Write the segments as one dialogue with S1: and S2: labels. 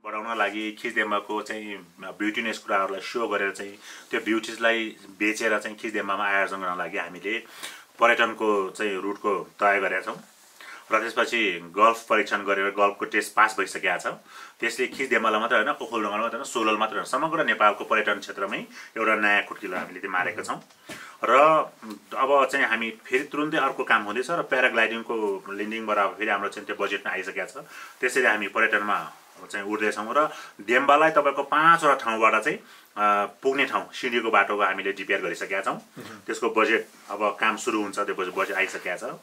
S1: बढाउन लागि खिचदेम्बाको चाहिँ ब्युटिनेस कुराहरूलाई सो गरेर चाहिँ त्यो ब्युटिजलाई बेचेर चाहिँ खिचदेम्बामा आयोजन गर्न लागि हामीले पर्यटनको चाहिँ रुटको तय गरेका छौँ र त्यसपछि गल्फ परीक्षण गरेर गल्फको टेस्ट पास भइसकेका छ। त्यसले खिचदेम्बालाई मात्र होइन, ओखलढुङ्गालाई मात्र होइन, सोलल मात्र होइन, समग्र नेपालको पर्यटन क्षेत्रमै एउटा नयाँ खुड्किलो हामीले त्यो मारेका छौँ। र अब चाहिँ हामी फेरि तुरुन्तै अर्को काम हुँदैछ र प्याराग्लाइडिङको ल्यान्डिङबाट फेरि हाम्रो चाहिँ त्यो बजेटमा आइसकेको छ। त्यसरी हामी पर्यटनमा चाहिँ उठ्दैछौँ र देम्बालाई तपाईँको 5वटा ठाउँबाट चाहिँ पुग्ने ठाउँ सिँढीको बाटोको हामीले डिपिआर गरिसकेका छौँ। त्यसको बजेट अब काम सुरु हुन्छ, त्यो बजेट आइसकेको छ।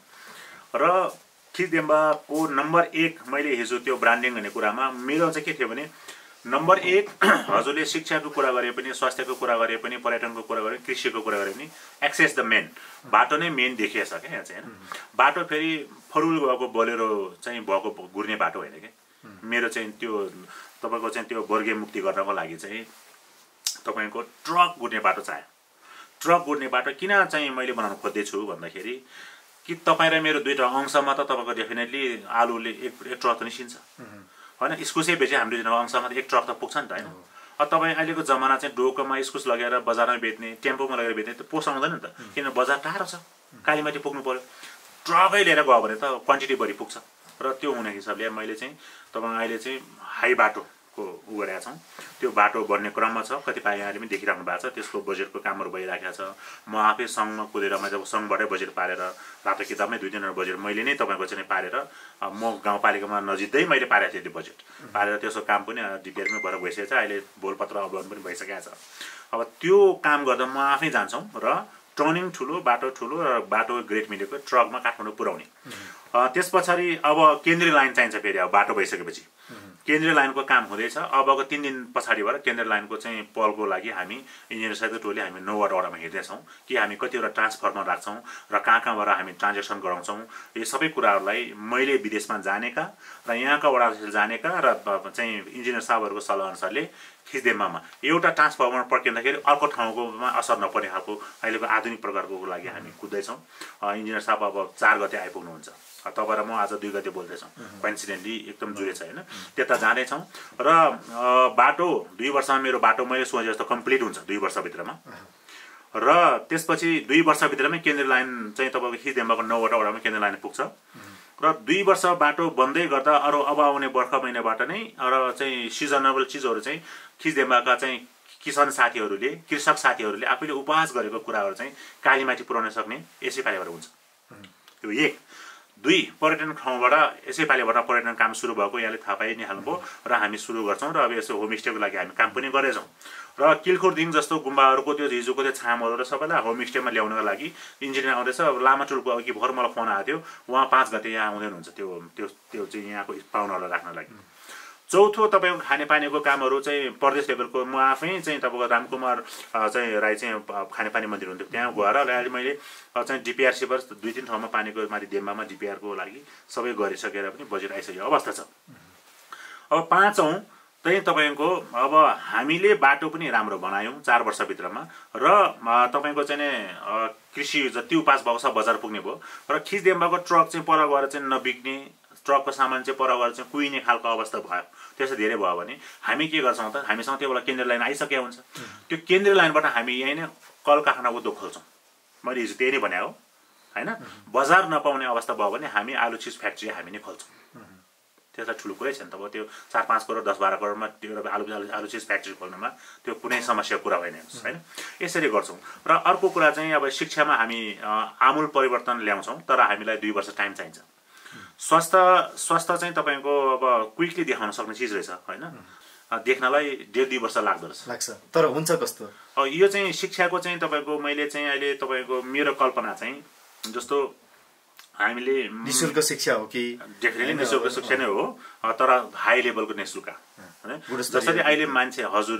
S1: र खिचदेम्बाको नम्बर 1 मैले हिजो त्यो ब्रान्डिङ भन्ने कुरामा मेरो चाहिँ के थियो भने नम्बर 1 हजुरले शिक्षाको कुरा गरे पनि, स्वास्थ्यको कुरा गरे पनि, पर्यटनको कुरा गरे, कृषिको कुरा गरे पनि एक्सेस द मेन बाटो नै मेन देखिएछ क्या यहाँ चाहिँ होइन। बाटो फेरि फरुल गएको बोलेरो चाहिँ भएको घुर्ने बाटो होइन क्या। मेरो चाहिँ त्यो तपाईँको चाहिँ त्यो वर्गीय मुक्ति गर्नको लागि चाहिँ तपाईँको ट्रक गुड्ने बाटो चाहियो। ट्रक गुड्ने बाटो किन चाहिँ मैले बनाउन खोज्दैछु भन्दाखेरि कि तपाईँ र मेरो दुईवटा अंशमा त तपाईँको डेफिनेटली आलुले एक ट्रक त निस्किन्छ होइन। इस्कुसै बेचे हाम्रो दुईवटा अंशमा त एक ट्रक त पुग्छ नि त होइन। अब तपाईँ अहिलेको जमाना चाहिँ डोकोमा इस्कुस लगेर बजारमा बेच्ने, टेम्पोमा लगेर बेच्ने त पोसाउँदैन नि त, किन बजार टाढो छ, कालीमाटी पुग्नु पऱ्यो। ट्रकै लिएर गयो भने त क्वान्टिटी बढी पुग्छ। र त्यो हुने हिसाबले मैले चाहिँ तपाईँ अहिले चाहिँ हाई बाटोको गरेका छौँ। त्यो बाटो बन्ने क्रममा छ, कतिपय यहाँले पनि देखिराख्नु भएको छ। त्यसको बजेटको कामहरू भइराखेको छ। म आफै सङ्घमा कुदेर मैले जब सङ्घबाटै बजेट पारेर रातो किताबमै 2-3 वटा बजेट मैले नै तपाईँको चाहिँ पारेर म गाउँपालिकामा नजिकै मैले पारेको थिएँ त्यो बजेट पारेर त्यसको काम पनि डिपिआरमै भएर गइसकेको छ। अहिले बोलपत्र अवलोकन पनि भइसकेको छ। अब त्यो काम गर्दा म आफै जान्छौँ र टर्निङ ठुलो, बाटो ठुलो र बाटो ग्रेड मिलेको ट्रकमा काठमाडौँ पुर्याउने। त्यस पछाडि अब केन्द्रीय लाइन चाहिन्छ। फेरि अब बाटो भइसकेपछि केन्द्रीय लाइनको काम हुँदैछ। अबको 3 दिन पछाडिबाट केन्द्रीय लाइनको चाहिँ पलको लागि हामी इन्जिनियर साथीको टोली हामी 9वटा वडामा हिँड्दैछौँ कि हामी कतिवटा ट्रान्सफर्मर राख्छौँ र कहाँबाट हामी ट्रान्जेक्सन गराउँछौँ। यो सबै कुराहरूलाई मैले विदेशमा जानेका र यहाँका वडाले जानेका र चाहिँ इन्जिनियर साहबहरूको सल्लाह अनुसारले खिचदेम्बामा एउटा ट्रान्सफर्मर पड्किँदाखेरि अर्को ठाउँकोमा असर नपर्ने खालको अहिलेको आधुनिक प्रकारको लागि हामी कुद्दैछौँ। इन्जिनियर साहब अब 4 गते आइपुग्नुहुन्छ। तपाईँ र म आज 2 गते बोल्दैछौँ। कोइन्सिडेन्टली एकदम जुडेछ होइन। त्यता जाँदैछौँ र बाटो 2 वर्षमा मेरो बाटो मैले सोचे जस्तो कम्प्लिट हुन्छ 2 वर्षभित्रमा। र त्यसपछि 2 वर्षभित्रमै केन्द्रीय लाइन चाहिँ तपाईँको खिचदेम्बाको 9वटा वडामा केन्द्रीय लाइन पुग्छ। र 2 वर्ष बाटो बन्दै गर्दा अरू अब आउने बर्खा महिनाबाट नै र चाहिँ सिजनेबल चिजहरू चाहिँ खिचदेम्बाका चाहिँ किसान साथीहरूले, कृषक साथीहरूले आफैले उपहास गरेको कुराहरू चाहिँ कालीमाटी पुर्याउन सक्ने यसै पालिबाट हुन्छ। यो 1। 2 पर्यटन ठाउँबाट यसै पालिबाट पर्यटन काम सुरु भएको यहाँले थाहा पाइ नै हाल्नुभयो र हामी सुरु गर्छौँ। र अब यसो होमस्टेको लागि हामी काम पनि गरेछौँ। र किल्खुरदिङ जस्तो गुम्बाहरूको त्यो हिजोको त्यो छामहरू र सबैलाई होमस्टेमा ल्याउनको लागि इन्जिनियर आउँदैछ। अब लामाटुलको अघि भर्खर मलाई फोन आएको थियो, उहाँ 5 गते यहाँ आउँदै हुनुहुन्छ त्यो चाहिँ यहाँको पाहुनाहरूलाई राख्न लागि। चौथो तपाईँको खानेपानीको कामहरू चाहिँ प्रदेश लेभलको म आफै चाहिँ तपाईँको रामकुमार चाहिँ राई चाहिँ खानेपानी मन्त्री हुन्थ्यो, त्यहाँ गएर अहिले मैले चाहिँ डिपिआरसीबाट 2-3 ठाउँमा पानीको माथि देम्बामा डिपिआरको लागि सबै गरिसकेर पनि बजेट आइसकेको अवस्था छ। अब 5औँ चाहिँ तपाईँको अब हामीले बाटो पनि राम्रो बनायौँ 4 वर्षभित्रमा र तपाईँको चाहिँ कृषि जति उपास भएको छ बजार पुग्ने भयो र खिचदेम्बाको ट्रक चाहिँ पर गएर चाहिँ नबिग्ने, ट्रकको सामान चाहिँ पर गएर चाहिँ कुहिने खालको अवस्था भयो। त्यसो धेरै भयो भने हामी के गर्छौँ त, हामीसँग त्यो बेला केन्द्रीय लाइन आइसकेको हुन्छ। त्यो केन्द्रीय लाइनबाट हामी यहीँ नै कल कारखाना उद्योग खोल्छौँ। मैले हिजो त्यही नै भने हो होइन। बजार नपाउने अवस्था भयो भने हामी आलु चिज फ्याक्ट्री हामी नै खोल्छौँ। त्यसलाई ठुलो कुरै छैन। अब त्यो 4-5 करोड 10-12 करोडमा त्यो आलु चिज फ्याक्ट्री खोल्नमा त्यो कुनै समस्या कुरा होइन होइन। यसरी गर्छौँ। र अर्को कुरा चाहिँ अब शिक्षामा हामी आमूल परिवर्तन ल्याउँछौँ, तर हामीलाई 2 वर्ष टाइम चाहिन्छ। स्वास्थ्य चाहिँ तपाईँको अब क्विकली देखाउन सक्ने चिज रहेछ होइन। देख्नलाई 1.5-2 वर्ष लाग्छ।
S2: तर हुन्छ कस्तो
S1: यो चाहिँ शिक्षाको चाहिँ तपाईँको मैले चाहिँ अहिले तपाईँको मेरो कल्पना चाहिँ जस्तो हामीले
S2: निःशुल्क शिक्षा हो कि
S1: डेफिनेटली निःशुल्क शिक्षा नै हो, तर हाई लेभलको निःशुल्क होइन। जसरी अहिले मान्छे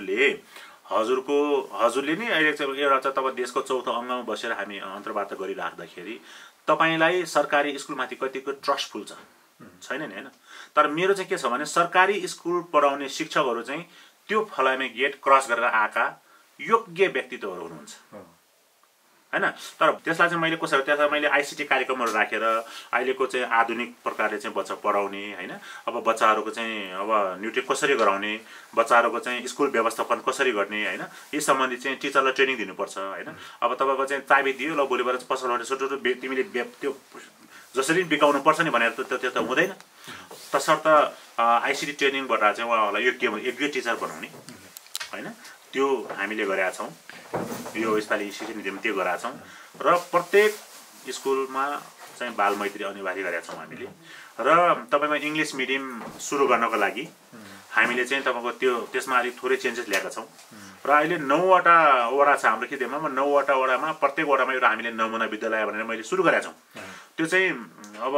S1: हजुरले नै अहिले चाहिँ एउटा चाहिँ तपाईँ देशको 4औं अङ्गमा बसेर हामी अन्तर्वार्ता गरिराख्दाखेरि तपाईँलाई सरकारी स्कुलमाथि कतिको ट्रस्टफुल छैन नि होइन। तर मेरो चाहिँ के छ भने सरकारी स्कुल पढाउने शिक्षकहरू चाहिँ त्यो फलामे गेट क्रस गरेर आएका योग्य व्यक्तित्वहरू हुनुहुन्छ। हैन। तर त्यसलाई चाहिँ मैले कसरी त्यसलाई मैले आइसिटी कार्यक्रमहरू राखेर अहिलेको चाहिँ आधुनिक प्रकारले चाहिँ बच्चा पढाउने हैन। अब बच्चाहरूको चाहिँ अब न्युट्रिसन कसरी गराउने, बच्चाहरूको चाहिँ स्कुल व्यवस्थापन कसरी गर्ने हैन, यी सम्बन्धी चाहिँ टिचरलाई ट्रेनिङ दिनुपर्छ हैन। अब तपाईँको चाहिँ चाबी दियो ल भोलिबाट पसलबाट छोटो तिमीले त्यो जसरी बिकाउनु पर्छ नि भनेर त्यो त हुँदैन। तसर्थ आइसिटी ट्रेनिङबाट चाहिँ उहाँहरूलाई योग्य टिचर बनाउने हैन, त्यो हामीले गरेका छौँ। यो यसपालि शिक्षा नीतिमा त्यो गरेका छौँ र प्रत्येक स्कुलमा चाहिँ बाल मैत्री अनिवार्य गरेका छौँ हामीले। र तपाईँको इङ्ग्लिस मिडियम सुरु गर्नको लागि हामीले चाहिँ तपाईँको त्यसमा अलिक थोरै चेन्जेस ल्याएका छौँ। र अहिले 9वटा वडा छ हाम्रो खेतीमा, 9वटा वडामा प्रत्येक वडामा एउटा हामीले नमुना विद्यालय भनेर मैले सुरु गरेका छौँ। त्यो चाहिँ अब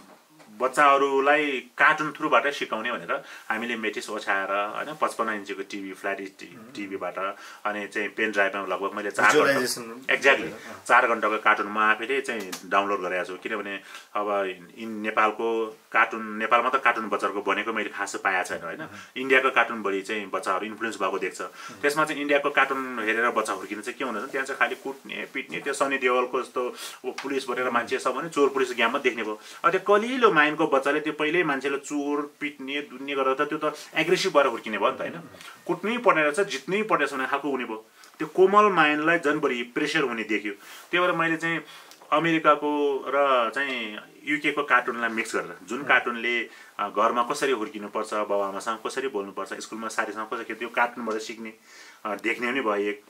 S1: बच्चाहरूलाई कार्टुन थ्रुबाट सिकाउने भनेर हामीले मेटिस ओछ्याएर हैन 55 इन्चको टिभी फ्ल्याट टिभीबाट अनि चाहिँ पेन ड्राइभमा लगभग मैले 4 घण्टा एक्ज्याक्टली 4 घण्टाको कार्टुन म आफैले चाहिँ डाउनलोड गरेको छु। किनभने अब नेपालको कार्टुन नेपालमा त कार्टुन बच्चाहरूको बनेको मैले खास पाएको छैन हैन। इन्डियाको कार्टुन बढी चाहिँ बच्चाहरू इन्फ्लुएन्स भएको देख्छ। त्यसमा चाहिँ इन्डियाको कार्टुन हेरेर बच्चा हुर्किन चाहिँ के हुँदैन, त्यहाँ चाहिँ खालि कुट्ने पिट्ने त्यो सनी देवलको जस्तो पुलिस बनेर मान्छे सब भने चोर पुलिस गेममा देख्ने भयो। त्यो कलिलो माइन्डको बच्चाले त्यो पहिल्यै मान्छेले चोर पिट्ने दुन्ने गरेर त त्यो त एग्रेसिभ भएर हुर्किने भयो नि त हैन। कुट्नै पर्ने रहेछ जित्नै पर्ने छ भने खालको हुने भयो। त्यो कोमल माइन्डलाई जनबढी प्रेसर हुने देख्यो। त्यही भएर मैले चाहिँ अमेरिकाको र चाहिँ युकेको कार्टुनलाई मिक्स गरेर जुन कार्टुनले घरमा कसरी हुर्किनुपर्छ, बाबुआमासँग कसरी बोल्नुपर्छ, स्कुलमा साथीसँग कसरी, त्यो कार्टुनबाट सिक्ने देख्ने पनि भयो एक।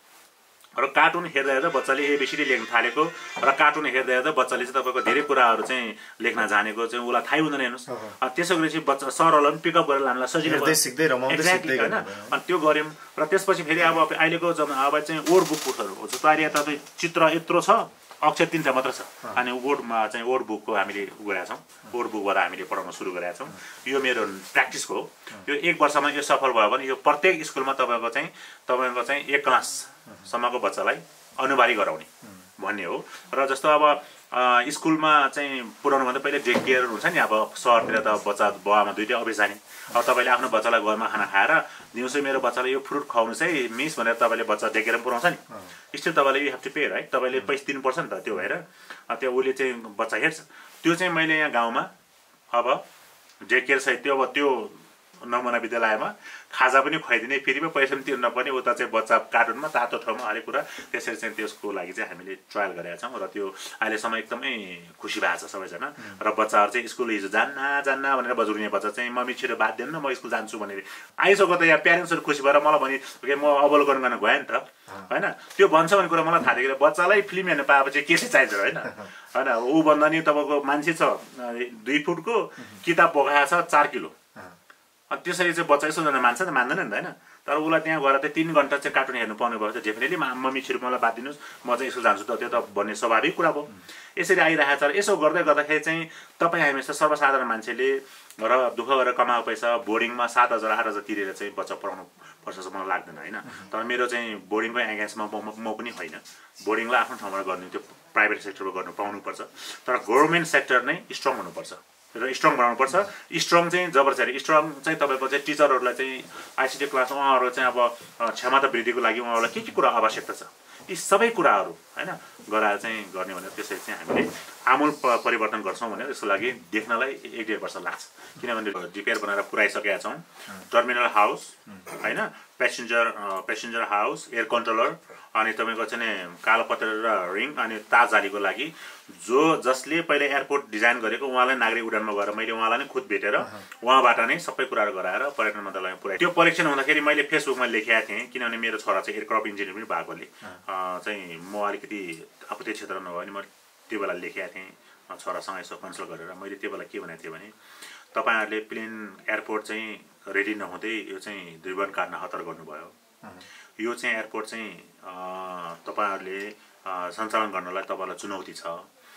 S1: र कार्टुन हेर्दा हेर्दा बच्चाले एबिसिडी लेख्न थालेको र कार्टुन हेर्दा हेर्दा बच्चाले चाहिँ तपाईँको धेरै कुराहरू चाहिँ लेख्न जानेको चाहिँ उसलाई थाहै हुँदैन हेर्नुहोस्। त्यसो गरेपछि बच्चा सरहरूलाई पनि पिकअप गरेर लानलाई सजिलो एक्ज्याक्टली हैन। अनि त्यो गऱ्यौँ र त्यसपछि फेरि अब अहिलेको अब चाहिँ वर्ड बुकहरू हुन्छ तयारी तपाईँ चित्र यत्रो छ अक्षर 3टा मात्र छ अनि वर्डमा चाहिँ वर्ड बुकको हामीले गरेका छौँ। वर्ड बुकबाट हामीले पढाउन सुरु गरेका छौँ। यो मेरो प्र्याक्टिसको हो। यो 1 वर्षमा यो सफल भयो भने यो प्रत्येक स्कुलमा तपाईँको चाहिँ 1 क्लाससम्मको बच्चालाई अनिवार्य गराउने भन्ने हो। र जस्तो अब स्कुलमा चाहिँ पुर्याउनु भन्दा पहिले डे केयर हुन्छ नि। अब सहरतिर त बच्चा बाबामा दुइटै अफिस जाने। अब तपाईँले आफ्नो बच्चालाई घरमा खाना खाएर दिउँसो मेरो बच्चालाई यो फ्रुट खुवाउनुहोस् है मिस भनेर तपाईँले बच्चा डे केयर पुऱ्याउँछ नि, स्टिल तपाईँले you have to pay right, तपाईँले पैसा दिनुपर्छ नि त। त्यो भएर त्यो उसले चाहिँ बच्चा हेर्छ। त्यो चाहिँ मैले यहाँ गाउँमा अब डे केयर सहित त्यो नमुना विद्यालयमा खाजा पनि खुवाइदिने, फेरि पनि पैसा पनि तिर्न पर्ने, उता चाहिँ बच्चा कार्टुनमा तातो ठाउँमा हरेक कुरा। त्यसरी चाहिँ त्यसको लागि चाहिँ हामीले ट्रायल गरेका छौँ र त्यो अहिलेसम्म एकदमै खुसी भएको छ सबैजना। र बच्चाहरू चाहिँ स्कुल हिजो जान्न भनेर बजुर्ने बच्चा चाहिँ मम्मी छिटो बात दिनु न म स्कुल जान्छु भनेर आइसक्यो त यहाँ प्यारेन्ट्सहरू खुसी भएर मलाई भने म अवलोकन गर्न गएँ नि त हैन। त्यो भन्छ भन्ने कुरा मलाई थाहा थियो कि बच्चालाई फिल्म हेर्नु पाएपछि के चाहिँ चाहिन्छ हैन। ऊ भन्दा नि तपाईँको मान्छे छ 2 फुटको, किताब बोकाएको छ 4 किलो। त्यसरी चाहिँ बच्चा यसो जना मान्छ त मान्दैन नि त हैन। तर उसलाई त्यहाँ गएर चाहिँ 3 घण्टा चाहिँ कार्टुन हेर्नु पाउनु भयो त डेफिनेटली मम्मी छिटो मलाई बात दिनुहोस् म चाहिँ स्कुल जान्छु त, त्यो त भन्ने स्वाभाविक कुरा भयो। यसरी आइरहेको छ। यसो गर्दै गर्दाखेरि चाहिँ तपाईँ हामी जस्तो सर्वसाधारण मान्छेले र दुःख गरेर कमाएको पैसा बोर्डिङमा 7,000 8,000 तिरेर चाहिँ बच्चा पढाउनु पर्छ जस्तो मलाई लाग्दैन हैन। तर मेरो चाहिँ बोर्डिङको एगेन्स्टमा म पनि होइन। बोर्डिङलाई आफ्नो ठाउँमा गर्ने त्यो प्राइभेट सेक्टरमा गर्नु पाउनुपर्छ। तर गभर्नमेन्ट सेक्टर नै स्ट्रङ हुनुपर्छ र स्ट्रङ बनाउनुपर्छ। स्ट्रङ चाहिँ जबरजस्ती स्ट्रङ चाहिँ तपाईँको चाहिँ टिचरहरूलाई चाहिँ आइसिटी क्लासमा उहाँहरू चाहिँ अब क्षमता वृद्धिको लागि उहाँहरूलाई के कुरा आवश्यकता छ यी सबै कुराहरू हैन गराएर चाहिँ गर्ने भनेर त्यसरी चाहिँ हामीले आमूल परिवर्तन गर्छौँ भनेर यसको लागि देख्नलाई 1-1.5 वर्ष लाग्छ। किनभने डिपेयर बनाएर पुऱ्याइसकेका छौँ। टर्मिनल हाउस हैन, पेसेन्जर हाउस, एयर कन्ट्रोलर अनि तपाईँको चाहिँ कालो पत्रे र रिङ अनि तारजालीको लागि जसले पहिले एयरपोर्ट डिजाइन गरेको उहाँलाई नागरिक उडानमा गएर मैले उहाँलाई नै खुद भेटेर उहाँबाट नै सबै कुराहरू गराएर पर्यटन मन्त्रालयमा पुऱ्याएँ। त्यो परीक्षण हुँदाखेरि मैले फेसबुकमा लेखेको थिएँ किनभने मेरो छोरा चाहिँ एयरक्राफ्ट इन्जिनियर पनि भएकोले चाहिँ म अलिकति अब त्यो क्षेत्र नभए भने म त्यो बेला लेखेको थिएँ छोरासँग यसो कन्सल्ट गरेर। मैले त्यो बेला के भनेको थिएँ भने तपाईँहरूले प्लेन एयरपोर्ट चाहिँ रेडी नहुँदै यो चाहिँ रिबन काट्न हतार गर्नुभयो। यो चाहिँ एयरपोर्ट चाहिँ तपाईँहरूले सञ्चालन गर्नलाई तपाईँलाई चुनौती छ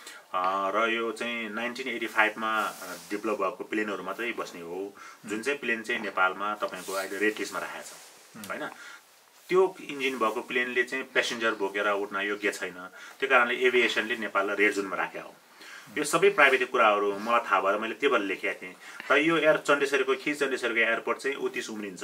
S1: र यो चाहिँ 1985 मा डेभलप भएको प्लेनहरू मात्रै बस्ने हो जुन चाहिँ प्लेन चाहिँ नेपालमा तपाईँको अहिले रेड लिस्टमा राखेको छ हैन। त्यो इन्जिन भएको प्लेनले चाहिँ प्यासेन्जर बोकेर उड्न योग्य छैन। त्यो कारणले एभिएसनले नेपाललाई रेड जोनमा राखेको हो। यो सबै प्राइभेट कुराहरू मलाई थाहा भएर मैले त्यो बेला लेखेको थिएँ। तर यो चण्डेश्वरीको एयरपोर्ट चाहिँ 29 उम्रिन्छ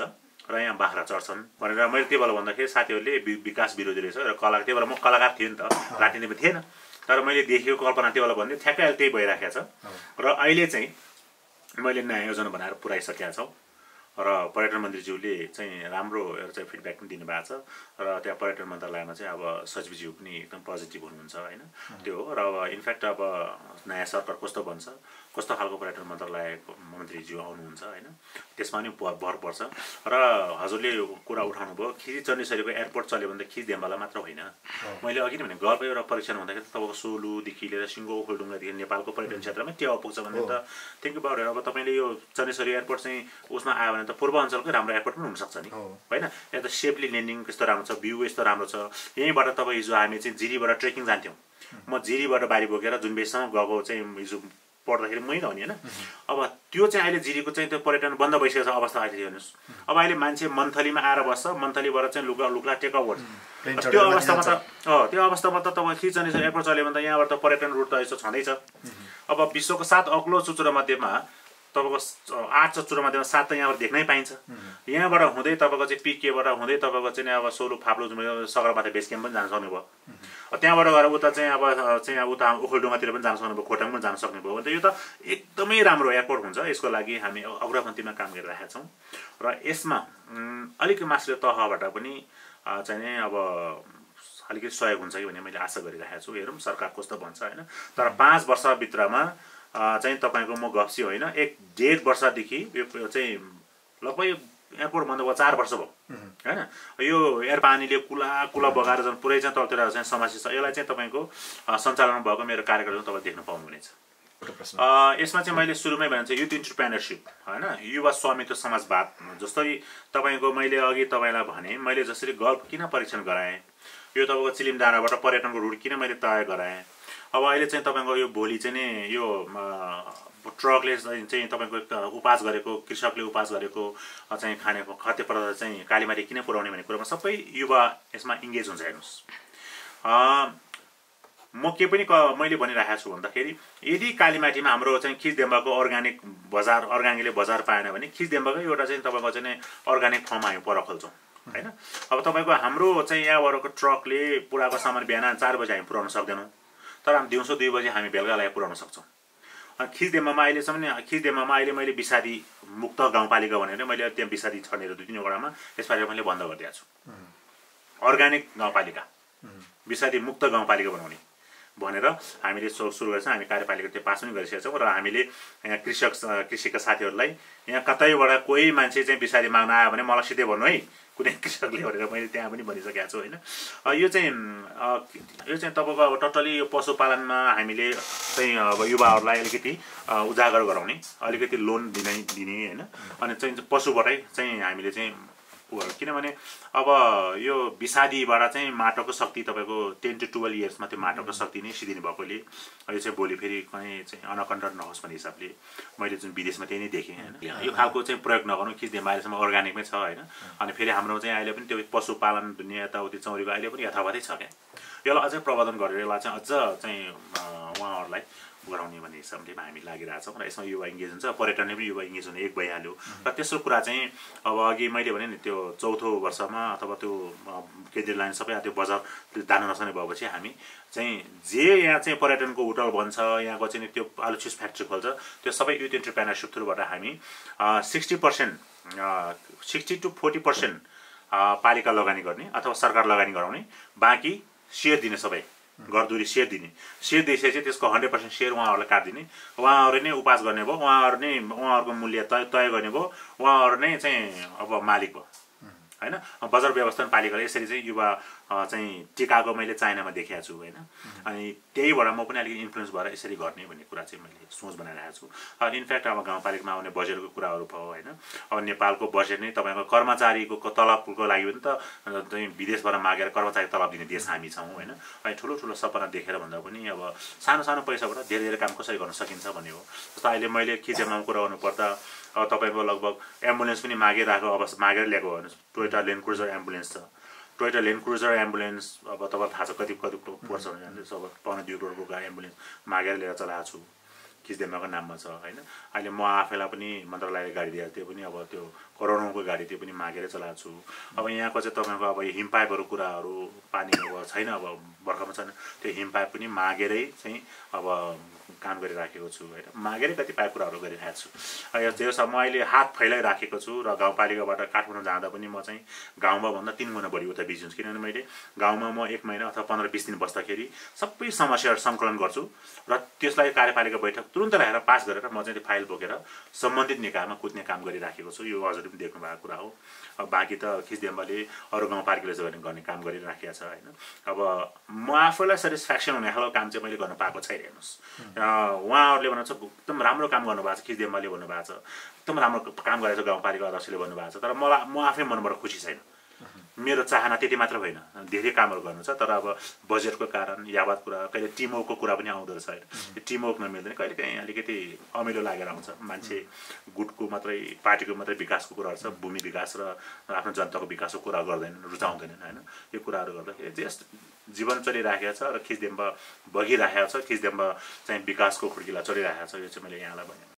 S1: र यहाँ बाख्रा चढ्छन् भनेर मैले त्यो बेला भन्दाखेरि साथीहरूले विकास विरोधी रहेछ र कला त्यो बेला म कलाकार थिएँ नि त राजनीतिमा थिएन तर मैले देखेको कल्पना त्यो बेला भन्दै ठ्याक्कै अहिले त्यही भइराखेको छ र अहिले चाहिँ मैले नयाँ योजना बनाएर पुऱ्याइसकेका छौँ र पर्यटन मन्त्रीज्यूले चाहिँ राम्रो एउटा चाहिँ फिडब्याक पनि दिनुभएको छ र त्यहाँ पर्यटन मन्त्रालयमा चाहिँ अब सचिवज्यू पनि एकदम पोजिटिभ हुनुहुन्छ होइन त्यो हो र अब इनफ्याक्ट अब नयाँ सरकार कस्तो बन्छ कस्तो खालको पर्यटन मन्त्रालयको मन्त्रीज्यू आउनुहुन्छ होइन त्यसमा पनि भर पर्छ र हजुरले कुरा उठाउनु भयो खिजी चण्डेश्वरीको एयरपोर्ट चल्यो भने त खिजडेम्बाला मात्र होइन मैले अघि नै भने गल्पको एउटा परीक्षण हुँदाखेरि तपाईँको सोलुदेखि लिएर सिङ्गो ओखलढुङ्गादेखि नेपालको पर्यटन क्षेत्रमै त्यो पुग्छ भने त थिङ्क अबाउट अब तपाईँले यो चण्डेश्वरी एयरपोर्ट चाहिँ उसमा आयो भने त पूर्वाञ्चलकै राम्रो एयरपोर्ट पनि हुनसक्छ नि होइन यहाँ त सेफली ल्यान्डिङ कस्तो राम्रो छ भ्यू यस्तो राम्रो छ यहीँबाट तपाईँ हिजो हामी चाहिँ जिरीबाट ट्रेकिङ जान्थ्यौँ म जिरीबाट बारी बोकेर जुन बेससम्म गएको चाहिँ हिजो पढ्दाखेरि मै त हो नि होइन अब त्यो चाहिँ अहिले जिरीको चाहिँ त्यो पर्यटन बन्द भइसकेको छ अवस्था अहिले हेर्नुहोस् अब अहिले मान्छे मन्थलीमा आएर बस्छ मन्थलीबाट चाहिँ लुक्ला टेकअप गर्छ त्यो अवस्थामा त तपाईँ खिचण्डेश्वरी एयरपोर्ट चल्यो भने त यहाँबाट त पर्यटन रुट त यसो छँदैछ अब विश्वको 7 अग्लो चुचुरामध्येमा तपाईँको 8 चुचुरामध्येमा 7 त यहाँबाट देख्नै पाइन्छ यहाँबाट हुँदै तपाईँको चाहिँ पिकेबाट हुँदै तपाईँको चाहिँ अब सोलु फाप्लो सगरमाथा बेस क्याम्प पनि जान सक्नुभयो त्यहाँबाट गएर उता चाहिँ उता ओखलढुङ्गातिर पनि जान सक्नुभयो खोटाङ पनि जान सक्नुभयो भने त यो त एकदमै राम्रो एयरपोर्ट हुन्छ यसको लागि हामी अग्रपन्थीमा काम गरिरहेका छौँ र यसमा अलिक माथिल्लो तहबाट पनि चाहिँ अब अलिकति सहयोग हुन्छ कि भन्ने मैले आशा गरिरहेको छु हेरौँ सरकार कस्तो भन्छ होइन तर 5 वर्षभित्रमा चाहिँ तपाईँको म गफ्सी होइन 1.5 वर्षदेखि यो चाहिँ लगभग एयरपोर्ट बन्द भयो 4 वर्ष भयो होइन यो एयर पानीले कुला बगाएर झन् पुरै चाहिँ तलतिर चाहिँ समस्या छ यसलाई चाहिँ तपाईँको सञ्चालन भएको मेरो कार्यक्रम तपाईँ देख्न पाउनुहुनेछ यसमा चाहिँ मैले सुरुमै भने युथ इन्टरप्रेनरसिप होइन युवा स्वामित्व समाजवाद जस्तै तपाईँको मैले अघि तपाईँलाई भने मैले जसरी गल्फ किन परीक्षण गराएँ यो तपाईँको चिलिमडाँडाबाट पर्यटनको रुट किन मैले तय गराएँ अब अहिले चाहिँ तपाईँको यो भोलि चाहिँ नि यो ट्रकले चाहिँ तपाईँको उपास गरेको कृषकले उपास गरेको चाहिँ खानेको खाद्य पदार्थ चाहिँ कालीमाटी किन पुर्याउने भन्ने कुरामा सबै युवा यसमा इङ्गेज हुन्छ हेर्नुहोस् म के पनि मैले भनिरहेको छु भन्दाखेरि यदि कालीमाटीमा हाम्रो चाहिँ खिजडेम्बाको अर्ग्यानिक अर्ग्यानिकले बजार पाएन भने खिजडेम्बाकै एउटा चाहिँ तपाईँको चाहिँ अर्ग्यानिक फर्म हामी पर खोल्छौँ होइन अब तपाईँको हाम्रो चाहिँ यहाँबाटको ट्रकले पुराको सामान बिहान 4 बजी हामी पुर्याउन सक्दैनौँ तर हामी दिउँसो 2 बजी हामी बेलुकालाई पुर्याउन सक्छौँ खिजडेम्बामा अहिलेसम्म अहिले मैले विषादी मुक्त गाउँपालिका भनेर मैले त्यहाँ विषादी छर्नेर 2-3 वडामा यसपालि मैले बन्द गरिदिएको छु अर्ग्यानिक गाउँपालिका विषादी मुक्त गाउँपालिका बनाउने भनेर हामीले सुरु गरेछ हामी कार्यपालिका त्यो पास पनि गरिसकेका छौँ र हामीले यहाँ कृषिका साथीहरूलाई यहाँ कतैबाट कोही मान्छे चाहिँ विषादी माग्न आयो भने मलाई सिधै भन्नु है कुनै कृषकले भनेर मैले त्यहाँ पनि भनिसकेको छु होइन यो चाहिँ तपाईँको अब टोटली यो पशुपालनमा हामीले चाहिँ अब युवाहरूलाई अलिकति उजागर गराउने अलिकति लोन दिने होइन अनि चाहिँ पशुबाटै चाहिँ हामीले चाहिँ किनभने अब यो विषादीबाट चाहिँ माटोको शक्ति तपाईँको 10 to 12 इयर्समा त्यो माटोको शक्ति नै सिद्धिने भएकोले यो चाहिँ भोलि फेरि कहीँ चाहिँ अनकन्ट्रोल नहोस् भन्ने हिसाबले मैले जुन विदेशमा त्यही नै देखेँ होइन यो खालको चाहिँ प्रयोग नगर्नु खिचडेम्बा अहिलेसम्म अर्ग्यानिकमै छ होइन अनि फेरि हाम्रो चाहिँ अहिले पनि त्यो पशुपालन दुनियाँ यताउति चौरीको अहिले पनि यथावतै छ क्या यसलाई अझै प्रवर्धन गरेर यसलाई चाहिँ अझ चाहिँ उहाँहरूलाई गराउने भन्ने हिसाबले हामी लागिरहेछौँ र यसमा युवा इङ्गेज हुन्छ पर्यटनले पनि युवा इङ्गेज हुने एक भइहाल्यो र तेस्रो कुरा चाहिँ अब अघि मैले भने नि त्यो 4थो वर्षमा अथवा त्यो केन्द्रीय लाइन सबै त्यो बजार दान नसक्ने भएपछि हामी चाहिँ जे यहाँ चाहिँ पर्यटनको होटल बन्छ यहाँको चाहिँ त्यो आलु चिप्स फ्याक्ट्री खोल्छ त्यो सबै युथ इन्टरप्रेनरसिप थ्रुबाट हामी 60% to 40% पालिका लगानी गर्ने अथवा सरकार लगानी गराउने बाँकी सेयर दिने सबै घरदुरी सेयर दिइसकेपछि त्यसको 100% सेयर उहाँहरूलाई काट्दिने उहाँहरू नै उपास गर्ने भयो उहाँहरूको मूल्य तय गर्ने भयो उहाँहरू नै चाहिँ अब मालिक भयो हैन बजार व्यवस्थापन पालिकाले यसरी चाहिँ युवा चाहिँ टिकाको मैले चाइनामा देखेको छु हैन अनि त्यहीबाट म पनि अलिकति इन्फ्लुएन्स भएर यसरी गर्ने भन्ने कुरा चाहिँ मैले सोच बनाइरहेको छु इनफ्याक्ट अब गाउँपालिकामा आउने बजेटको कुराहरू भयो हैन अब नेपालको बजेट नै तपाईको कर्मचारीको तलबको लागि पनि त चाहिँ विदेशबाट मागेर कर्मचारी तलब दिने देश हामी छौं हैन अनि ठुलो ठुलो सपना देखेर भन्दा पनि अब सानो सानो पैसाबाट धेरै धेरै काम कसरी गर्न सकिन्छ भन्ने हो जस्तो अहिले मैले खिचेमा कुरा गर्नु पर्दा अब तपाईको लगभग एम्बुलेन्स पनि मागेर ल्याएको हो टोयोटा ल्यान्ड क्रुजर एम्बुलेन्स छ टोयोटा ल्यान्ड क्रुजर एम्बुलेन्स अब तपाईलाई थाहा छ कति पर्छ भने अब 1.2 करोडको एम्बुलेन्स मागेर लिएर चलाएको छु खिचदेमाको नाममा छ होइन। अहिले म आफैलाई पनि मन्त्रालयले गाडी दिएको त्यो पनि अब त्यो करोडौँको गाडी त्यो पनि मागेरै चलाएको छु। अब यहाँको चाहिँ तपाईँको अब हिम पाइपहरू कुराहरू पानी अब छैन, अब बर्खामा छैन, त्यो हिम पाइप पनि मागेरै चाहिँ अब काम गरिराखेको छु होइन। मागेरै कतिपय कुराहरू गरिरहेको छु। त्यो म अहिले हात फैलाइराखेको छु र गाउँपालिकाबाट काठमाडौँ जाँदा पनि म चाहिँ गाउँमा भन्दा 3 गुणा बढी उता बिजी हुन्छु, किनभने मैले गाउँमा म 1 महिना अथवा 15-20 दिन बस्दाखेरि सबै समस्याहरू सङ्कलन गर्छु र त्यसलाई कार्यपालिका बैठक तुरुन्त राखेर पास गरेर म चाहिँ त्यो फाइल बोकेर सम्बन्धित निकायमा कुद्ने काम गरिराखेको छु। यो हजुरले पनि देख्नु भएको कुरा हो। अब बाँकी त खिचदेम्बाले अरू गाउँपालिकाले चाहिँ गर्ने काम गरिराखेको छ होइन। अब म आफूलाई सेटिस्फ्याक्सन हुने खालको काम चाहिँ मैले गर्नु पाएको छैन। हेर्नुहोस्, उहाँहरूले भन्नुहुन्छ एकदम राम्रो काम गर्नुभएको छ, खिचदेम्बाले भन्नुभएको छ एकदम राम्रो काम गरेको छ, गाउँपालिका अध्यक्षले भन्नुभएको छ, तर मलाई म आफै मनबाट खुसी छैन। मेरो चाहना त्यति मात्र होइन, धेरै कामहरू गर्नु छ, तर अब बजेटको कारण यावत कुरा, कहिले टिमवर्कको कुरा पनि आउँदो रहेछ होइन। त्यो टिमवर्क नमिल्दैन, कहिले काहीँ अलिकति अमिलो लागेर आउँछ। मान्छे गुटको मात्रै पार्टीको मात्रै विकासको कुराहरू छ, भूमि विकास र आफ्नो जनताको विकासको कुरा गर्दैनन्, रुचाउँदैनन् होइन। यो कुराहरू गर्दाखेरि जस्ट जीवन चलिराखेको छ र खिचदेम्बा बगिराखेको छ, खिचदेम्बा चाहिँ विकासको खुड्किला चलिराखेको छ। यो चाहिँ मैले यहाँलाई भने।